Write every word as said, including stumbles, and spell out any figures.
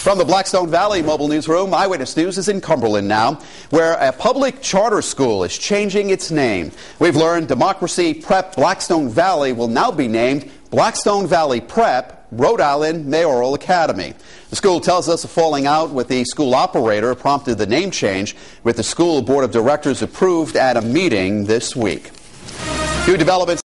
From the Blackstone Valley Mobile Newsroom, Eyewitness News is in Cumberland now, where a public charter school is changing its name. We've learned Democracy Prep Blackstone Valley will now be named Blackstone Valley Prep Rhode Island Mayoral Academy. The school tells us a falling out with the school operator prompted the name change, with the school board of directors approved at a meeting this week. New developments